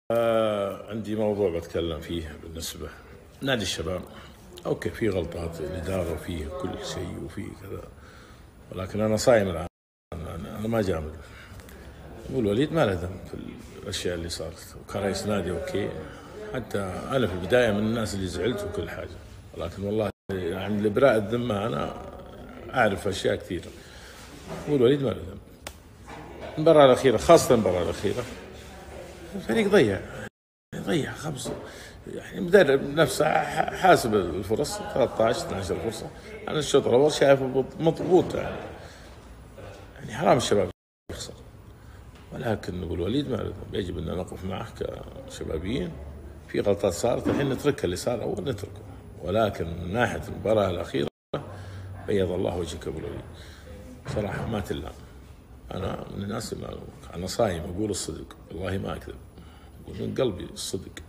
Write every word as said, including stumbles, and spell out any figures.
آه عندي موضوع بتكلم فيه بالنسبة نادي الشباب. أوكي، في غلطات الإدارة وفيه كل شيء وفيه كذا، ولكن أنا صايم الآن. أنا, أنا ما جامل. أبو الوليد ما له ذنب في الأشياء اللي صارت، وكان رئيس نادي أوكي. حتى أنا في البداية من الناس اللي زعلت وكل حاجة، ولكن والله يعني لبراء الذمة أنا أعرف أشياء كثيرة. أبو الوليد ما له ذنب. المباراة الأخيرة، خاصة المباراة الأخيرة، الفريق ضيع ضيع خمسة. يعني المدرب نفسه حاسب الفرص ثلاثة عشر اثنا عشر فرصة. أنا الشوط الأول شايفه مضبوط، يعني يعني حرام الشباب يخسر. ولكن أبو الوليد ما له ذنب. يجب أن نقف معه كشبابيين. في غلطات صارت الحين نتركها، اللي صار أول نتركه، ولكن من ناحية المباراة الأخيرة بيض الله وجهك أبو الوليد. صراحة ما تلام. أنا من الناس اللي أنا صايم أقول الصدق، والله ما أكذب، أقول من قلبي الصدق.